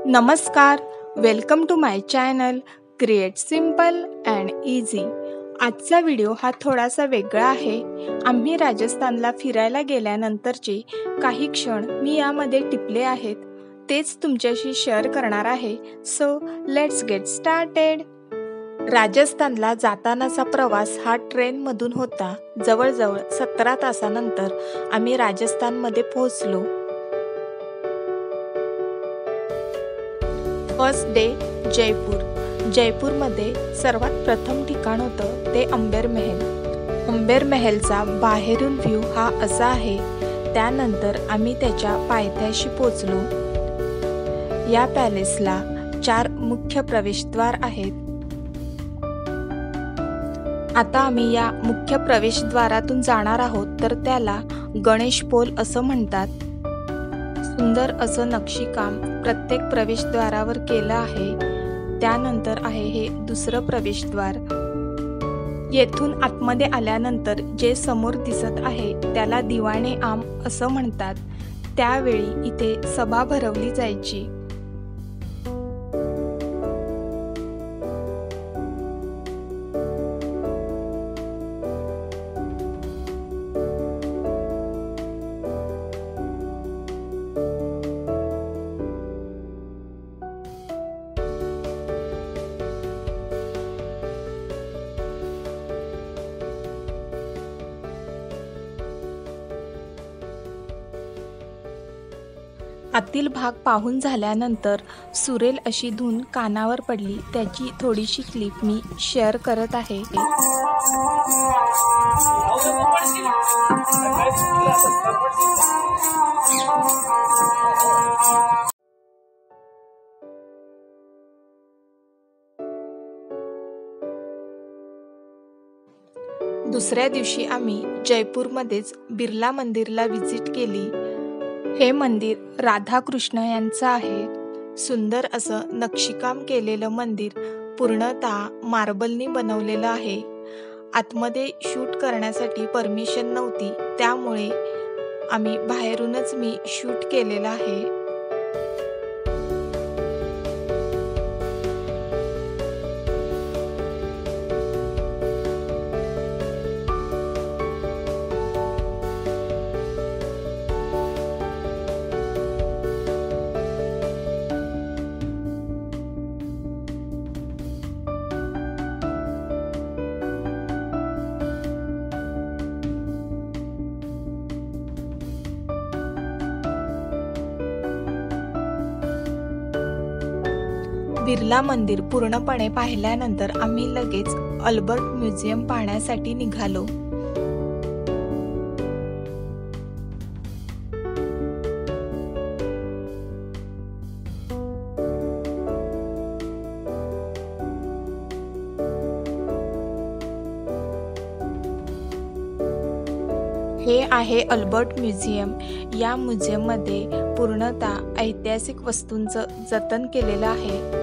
नमस्कार, welcome to my channel create simple and easy. आजचा video हा थोडासा वेगळा आहे। आम्ही राजस्थानला फिरायला गेल्यानंतरचे काही क्षण मी यामध्ये टिपले आहेत, तेच तुमच्याशी शेअर करणार आहे। So let's get started. राजस्थानला जातानाचा प्रवास हा ट्रेनमधून होता। जवळजवळ 17 तासानंतर आम्ही राजस्थानमध्ये पोहोचलो। First day Jaipur. जयपूरमध्ये सर्वात प्रथम ठिकाण होतं ते अंबेर महल। अंबेर महलचा बाहेरून व्ह्यू हा असा आहे। त्यानंतर आम्ही त्याच्या पायथ्याशी पोहोचलो। या पॅलेसला 4 मुख्य प्रवेशद्वार आहेत। आता आम्ही या मुख्य प्रवेशद्वारातून जाणार आहोत, तर त्याला गणेश पोल असं म्हणतात। सुंदर असं नक्षीकाम प्रत्येक प्रवेशद्वारावर केलं आहे। त्यानंतर आहे हे दुसरं प्रवेशद्वार। येथून आतमध्ये आल्यानंतर जे समोर दिसत आहे त्याला दिवाणे आम असं म्हणतात। त्यावेळी इथे सभा भरवली जायची। आतील भाग पाहून झाल्यानंतर सुरेल अशी धून कानावर पडली, त्याची थोडीशी क्लिप मी शेअर करत आहे। दुसऱ्या दिवशी आम्ही जयपूरमध्येच बिर्ला मंदिरला व्हिजिट केली। हे मंदिर राधाकृष्ण यांचं आहे। सुंदर असं नक्षीकाम केलेलं मंदिर पूर्णतः मार्बलनी बनवलेलं आहे। आतमध्ये शूट करण्यासाठी परमिशन नव्हती, त्यामुळे आम्ही बाहेरूनच मी शूट केलेलं आहे। बिर्ला मंदिर पूर्णपणे पाहिल्यानंतर आम्ही लगेच अल्बर्ट म्युझियम पाहण्यासाठी निघालो। हे आहे अल्बर्ट म्युझियम। या म्युझियममध्ये पूर्णतः ऐतिहासिक वस्तूंचं जतन केलेलं आहे।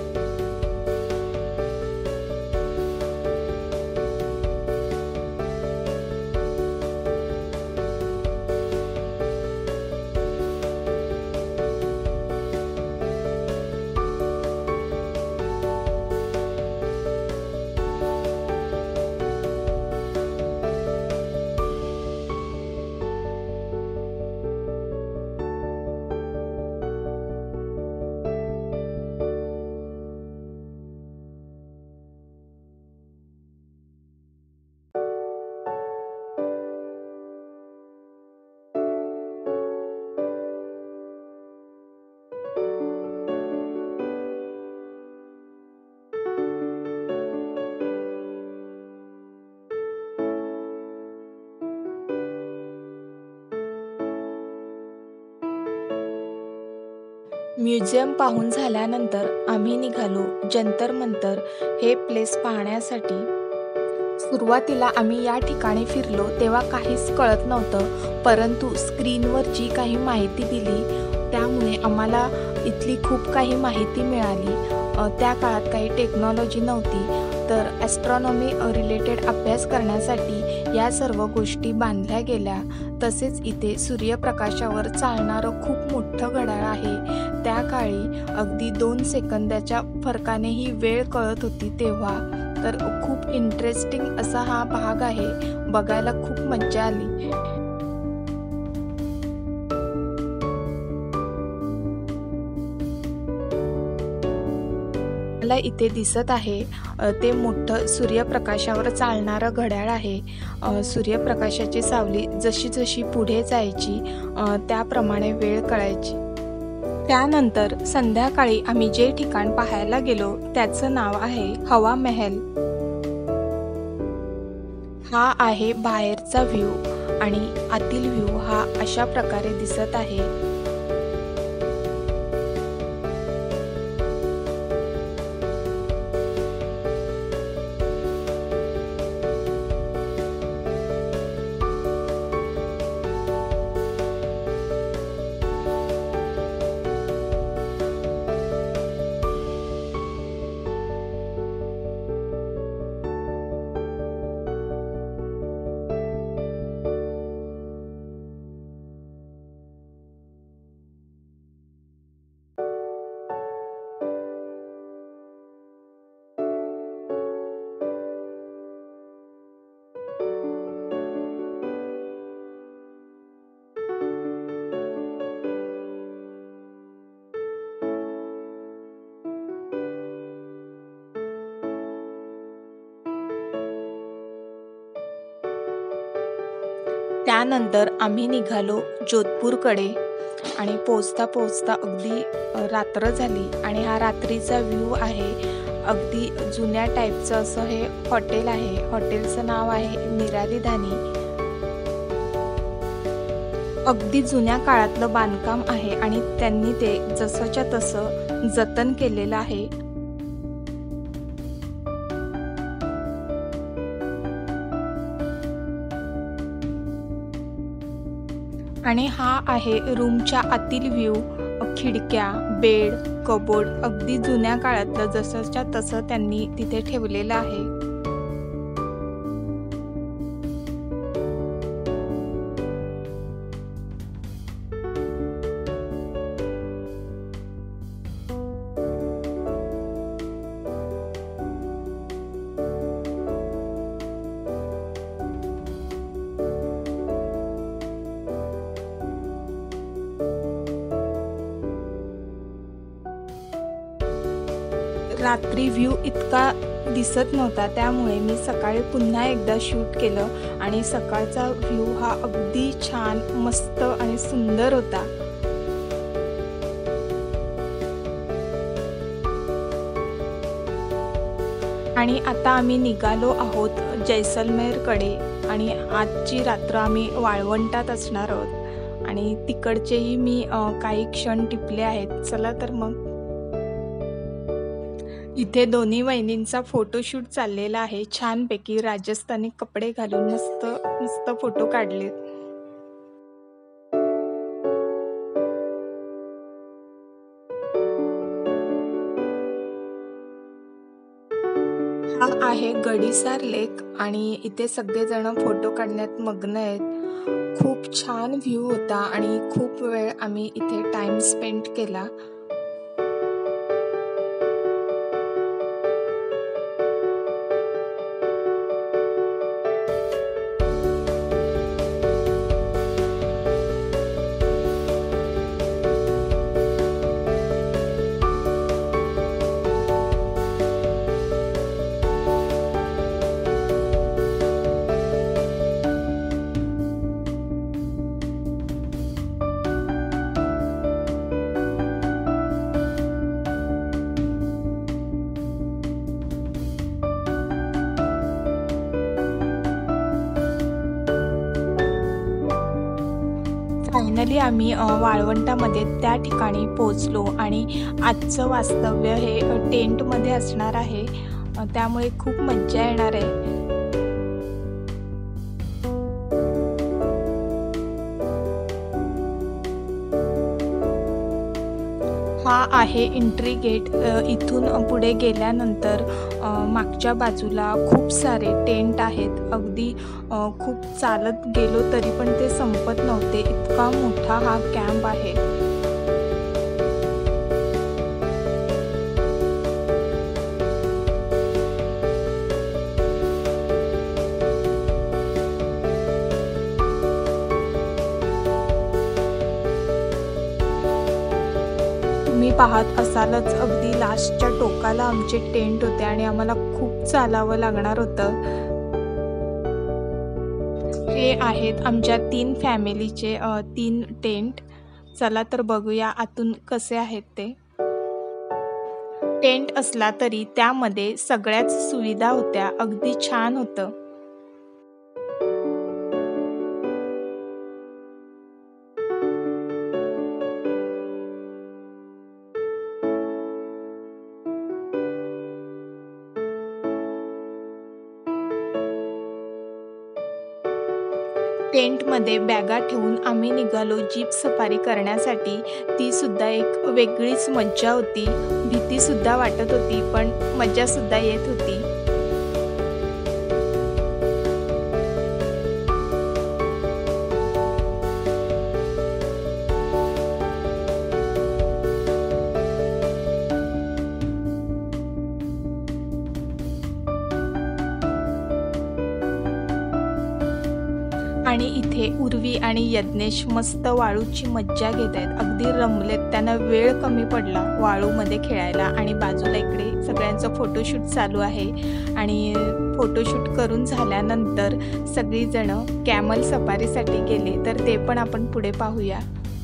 म्युझियम पाहून झाल्यानंतर आम्ही निघालो जंतर मंतर हे प्लेस पाहण्यासाठी। सुरुवातीला आम्ही या ठिकाणी फिरलो तेव्हा काहीच कळत नव्हतं, परंतु स्क्रीनवर जी काही माहिती दिली त्यामुळे आम्हाला इथली खूप काही माहिती मिळाली। त्या काळात काही टेक्नॉलॉजी नव्हती, तर ॲस्ट्रॉनॉमी रिलेटेड अभ्यास करण्यासाठी या सर्व गोष्टी बांधल्या गेल्या। तसेच इथे सूर्यप्रकाशावर चालणारं खूप मोठं घड्याळ आहे। त्या काळी अगदी 2 सेकंदाच्या फरकानेही वेळ कळत होती तेव्हा। तर खूप इंटरेस्टिंग असा हा भाग आहे, बघायला खूप मज्जा आली। मला इथे दिसत आहे ते मोठं सूर्यप्रकाशावर चालणारं घड्याळ आहे। सूर्यप्रकाशाची सावली जशी जशी पुढे जायची त्याप्रमाणे वेळ कळायची। त्यानंतर संध्याकाळी आम्ही जे ठिकाण पाहायला गेलो त्याचं नाव आहे हवा महल। हा आहे बाहेरचा व्ह्यू आणि आतील व्ह्यू हा अशा प्रकारे दिसत आहे। त्यानंतर आम्ही निघालो जोधपूरकडे आणि पोचता पोचता अगदी रात्र झाली आणि हा रात्रीचा व्ह्यू आहे। अगदी जुन्या टाईपचं असं हे हॉटेल आहे। हॉटेलचं नाव आहे निराली धानी। अगदी जुन्या काळातलं बांधकाम आहे आणि त्यांनी ते जसंच्या तसं जतन केलेलं आहे। आणि हा आहे रूमच्या आतील व्ह्यू। खिडक्या, बेड, कबोर्ड अगदी जुन्या काळातलं जसंच्या तसं त्यांनी तिथे ठेवलेलं आहे। रात्री व्ह्यू इतका दिसत नव्हता, त्यामुळे मी सकाळी पुन्हा एकदा शूट केलं आणि सकाळचा व्ह्यू हा अगदी छान, मस्त आणि सुंदर होता। आणि आता आम्ही निघालो आहोत जैसलमेरकडे आणि आजची रात्र आम्ही वाळवंटात असणार आहोत आणि तिकडचेही मी काही क्षण टिपले आहेत। चला तर मग इथे दोन्ही वहिनींचा फोटोशूट चाललेला आहे। छानपैकी राजस्थानी कपडे घालून मस्त मस्त फोटो काढलेत। हा आहे गडीसार लेक आणि इथे सगळेजण फोटो काढण्यात मग्न आहेत। खूप छान व्ह्यू होता आणि खूप वेळ आम्ही इथे टाइम स्पेंड केला। फायनली आम्ही वाळवंटामध्ये त्या ठिकाणी पोहोचलो आणि आजचं वास्तव्य हे टेंटमध्ये असणार आहे, त्यामुळे खूप मज्जा येणार आहे। हा आहे एंट्री गेट। इथून पुढे गेल्यानंतर मागच्या बाजूला खूप सारे टेंट आहेत। अगदी खूप चालत गेलो तरी पण ते संपत नव्हते, इतका मोठा हा कॅम्प आहे। तुम्ही पाहत असालच अगदी लास्टच्या टोकाला आमचे टेंट होते आणि आम्हाला खूप चालावं लागणार होतं। हे आहेत आमच्या 3 फॅमिलीचे 3 टेंट। चला तर बघूया आतून कसे आहेत ते। टेंट असला तरी त्यामध्ये सगळ्याच सुविधा होत्या, अगदी छान होतं। टेंटमध्ये बॅगा ठेवून आम्ही निघालो जीप सफारी करण्यासाठी। ती सुद्धा एक वेगळीच मज्जा होती, भीती सुद्धा वाटत होती पण मज्जा सुद्धा येत होती। आणि इथे उर्वी आणि यज्ञेश मस्त वाळूची मज्जा घेत आहेत, अगदी रमलेत। त्यांना वेळ कमी पडला वाळूमध्ये खेळायला आणि बाजूला इकडे सगळ्यांचं फोटोशूट चालू आहे। आणि फोटोशूट करून झाल्यानंतर सगळीजण कॅमल सफारीसाठी गेले, तर ते पण आपण पुढे पाहूया।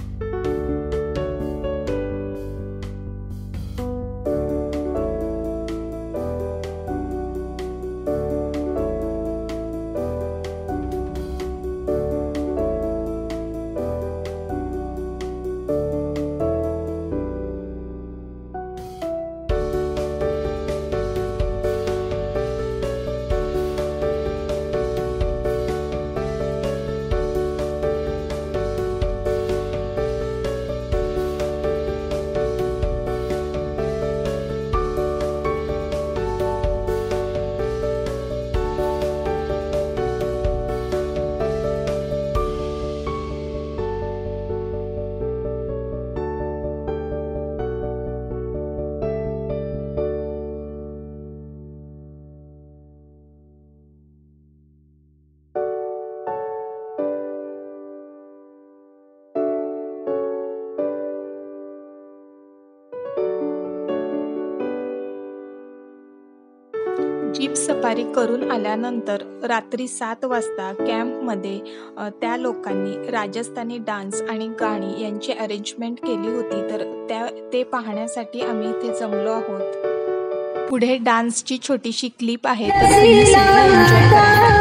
जीप सफारी करून आल्यानंतर रात्री 7 वाजता कॅम्पमध्ये त्या लोकांनी राजस्थानी डान्स आणि गाणी यांची अरेंजमेंट केली होती, तर ते पाहण्यासाठी आम्ही इथे जमलो आहोत। पुढे डान्सची छोटीशी क्लिप आहे, तर तुम्ही सुद्धा एन्जॉय करा।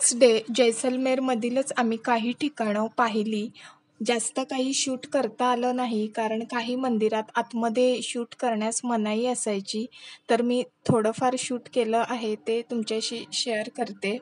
नेक्स्ट डे जैसलमेरमधीलच आम्ही काही ठिकाणं पाहिली. जास्त काही शूट करता आलं नाही कारण काही मंदिरात आतमध्ये शूट करण्यास मनाई असायची. तर मी थोडंफार शूट केलं आहे ते तुमच्याशी शेअर करते.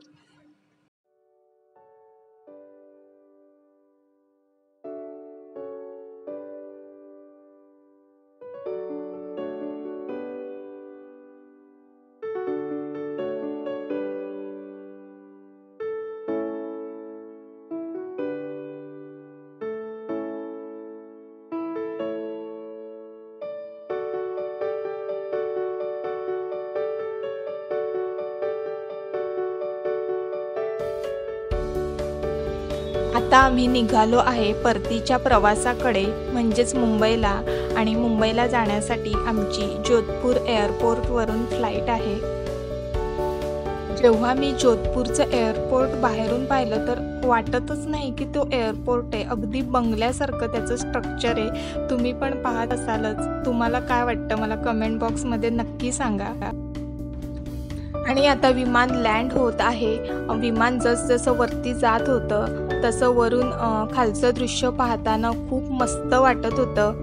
आता आम्ही निघालो आहे परतीच्या प्रवासाकडे म्हणजेच मुंबईला. आणि मुंबईला जाण्यासाठी आमची जोधपूर एअरपोर्टवरून फ्लाईट आहे. जेव्हा मी जोधपूरचं एअरपोर्ट बाहेरून पाहिलं तर वाटतच नाही की तो एअरपोर्ट आहे. अगदी बंगल्यासारखं त्याचं स्ट्रक्चर आहे. तुम्ही पण पाहत असालच. तुम्हाला काय वाटतं मला कमेंट बॉक्समध्ये नक्की सांगा. आणि आता विमान लँड होत आहे. विमान जसं वरती जात होतं तसं वरून खालचं दृश्य पाहताना खूप मस्त वाटत होतं.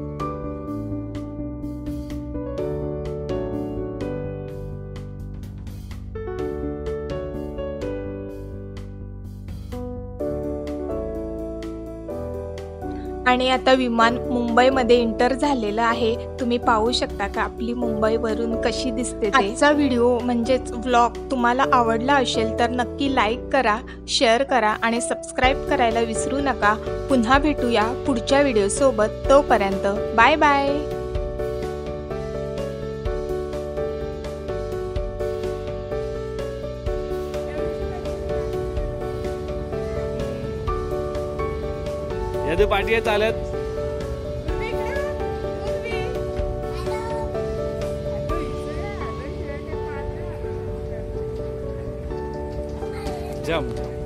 आणि आता विमान मुंबईमध्ये एंटर झालेलं आहे. तुम्ही पाहू शकता का आपली मुंबईवरून कशी दिसते ते. आजचा व्हिडिओ म्हणजेच व्लॉग तुम्हाला आवडला असेल तर नक्की लाईक करा, शेअर करा आणि सबस्क्राईब करायला विसरू नका. पुन्हा भेटूया पुढच्या व्हिडिओसोबत. तोपर्यंत बाय बाय. यदि पाठी आहे चालत जम